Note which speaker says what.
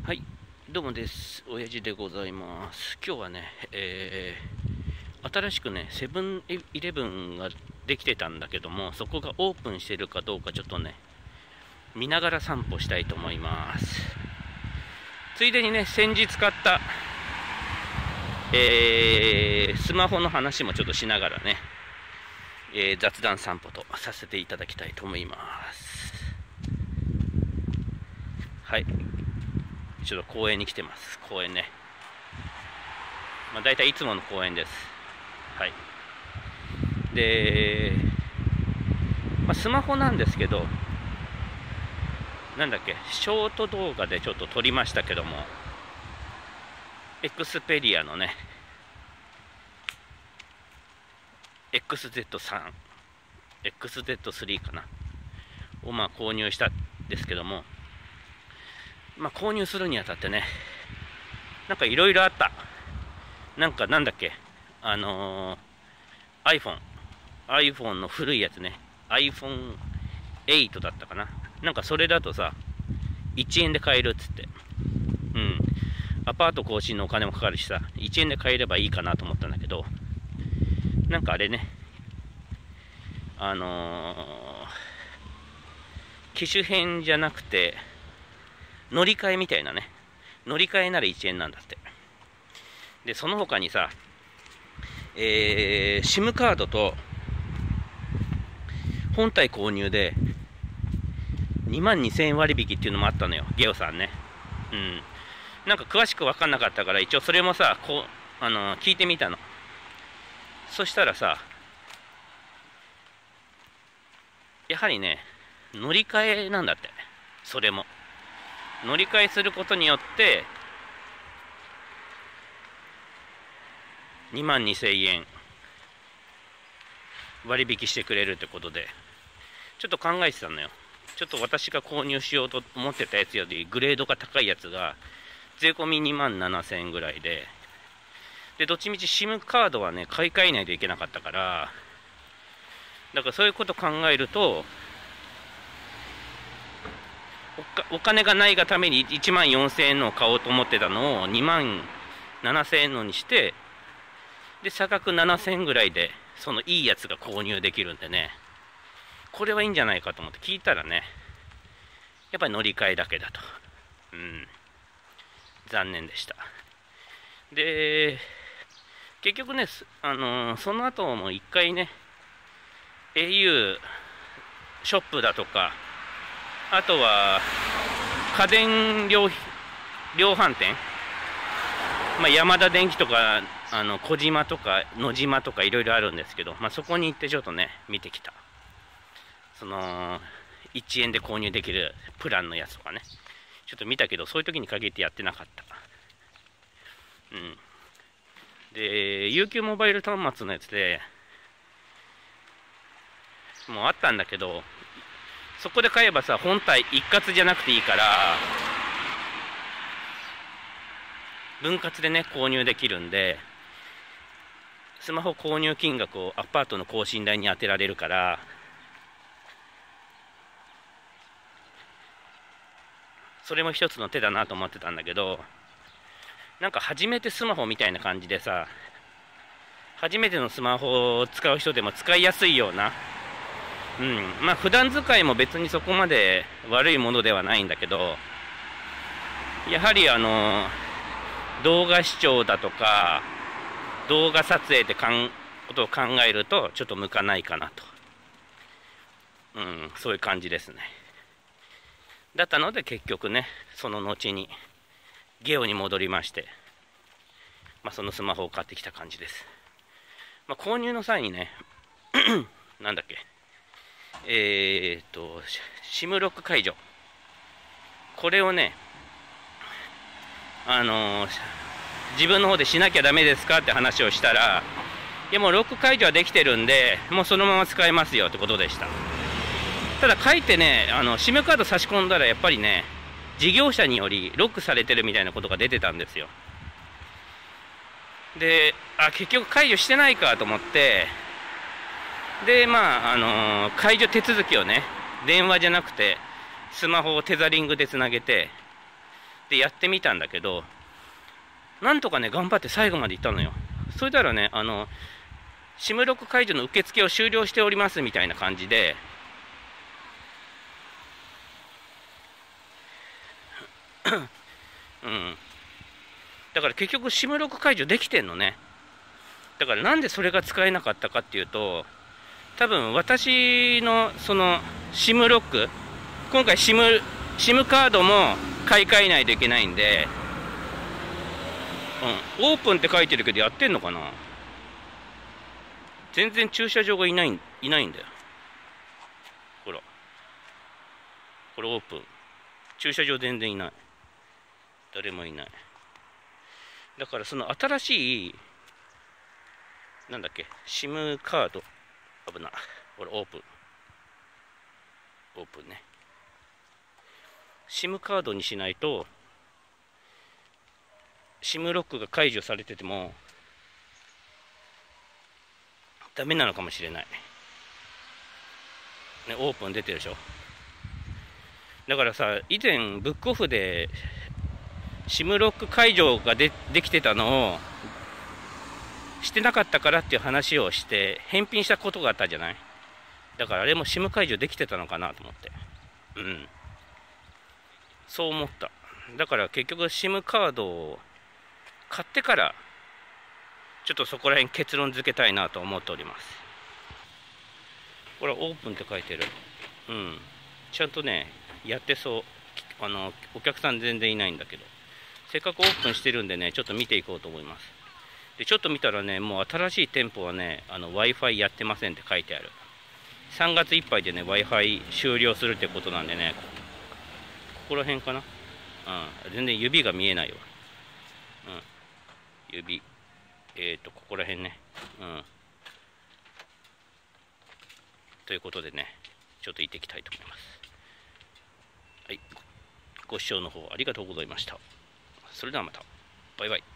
Speaker 1: はい、どうもです。親父でございます。今日はね、新しくね、セブンイレブンができてたんだけども、そこがオープンしてるかどうかちょっとね、見ながら散歩したいと思います。ついでにね、先日買った、スマホの話もちょっとしながらね、雑談散歩とさせていただきたいと思います。はい。ちょっと公園に来てます。公園ね。大体いつもの公園です。はい。で、スマホなんですけど、なんだっけ、ショート動画でちょっと撮りましたけども、エクスペリアのね、XZ3、XZ3 かな、を購入したんですけども、購入するにあたってね、なんかいろいろあった。なんだっけ、iPhone の古いやつね、iPhone8 だったかな。なんかそれだとさ、1円で買えるっつって。うん。アパート更新のお金もかかるしさ、1円で買えればいいかなと思ったんだけど、なんかあれね、機種変じゃなくて、乗り換えみたいなね。乗り換えなら1円なんだって。で、その他にさ、SIM カードと本体購入で22,000円割引っていうのもあったのよ、ゲオさんね。うん。なんか詳しく分かんなかったから、一応それもさ、聞いてみたの。そしたらさ、やはりね、乗り換えなんだって。それも。乗り換えすることによって、22,000円割引してくれるってことで、ちょっと考えてたのよ。ちょっと私が購入しようと思ってたやつよりグレードが高いやつが税込み27,000円ぐらいで、どっちみち SIM カードはね、買い替えないといけなかったから、だからそういうこと考えると、お金がないがために14,000円のを買おうと思ってたのを27,000円のにして、で、差額7,000円ぐらいで、そのいいやつが購入できるんでね、これはいいんじゃないかと思って聞いたらね、やっぱり乗り換えだけだと。うん。残念でした。で、結局ね、その後も一回ね、au ショップだとか、あとは家電量販店、ヤマダ電機とか小島とか野島とかいろいろあるんですけど、そこに行ってちょっとね見てきた。その1円で購入できるプランのやつとかね、ちょっと見たけど、そういう時に限ってやってなかった。うん。で、UQ モバイル端末のやつでもうあったんだけど、そこで買えばさ、本体一括じゃなくていいから、分割でね、購入できるんで、スマホ購入金額をアパートの更新代に充てられるから、それも一つの手だなと思ってたんだけど、なんか初めてスマホみたいな感じでさ、初めてのスマホを使う人でも使いやすいような、うん、普段使いも別にそこまで悪いものではないんだけど、やはり動画視聴だとか動画撮影ってことを考えるとちょっと向かないかなと、うん、そういう感じですね。だったので結局ね、その後にゲオに戻りまして、そのスマホを買ってきた感じです。購入の際にねなんだっけ、SIM ロック解除、これをね、自分の方でしなきゃダメですかって話をしたら、いやもうロック解除はできてるんで、もうそのまま使えますよってことでした。ただ書いてね、SIM カード差し込んだらやっぱりね、事業者によりロックされてるみたいなことが出てたんですよ。で、結局解除してないかと思って、で、解除手続きをね、電話じゃなくてスマホをテザリングでつなげて、 でやってみたんだけど、なんとかね頑張って最後まで行ったのよ。それたらね、SIMロック解除の受付を終了しておりますみたいな感じで、うん、だから結局 SIMロック解除できてんのね。だからなんでそれが使えなかったかっていうと、多分私のその SIM ロック、今回 SIMカードも買い替えないといけないんで、オープンって書いてるけどやってんのかな。全然駐車場がいないんだよ。ほら、これオープン、駐車場全然いない、誰もいない。だからその新しいなんだっけ SIM カード、危な、これオープンね。 SIM カードにしないと SIM ロックが解除されててもダメなのかもしれないね。オープン出てるでしょ。だからさ、以前ブックオフで SIM ロック解除ができてたのをしてなかったからっていう話をして返品したことがあったじゃない。だからあれも SIM 解除できてたのかなと思って、そう思った。だから結局 SIM カードを買ってからちょっとそこら辺結論付けたいなと思っております。これオープンって書いてる。ちゃんとねやってそう。お客さん全然いないんだけど、せっかくオープンしてるんでね、ちょっと見ていこうと思います。でちょっと見たらね、もう新しい店舗はねWi-Fi やってませんって書いてある。3月いっぱいでね Wi-Fi 終了するってことなんでね、ここら辺かな。全然指が見えないわ。指ここら辺ね。ということでね、ちょっと行ってきたいと思います。はい、ご視聴の方ありがとうございました。それではまた。バイバイ。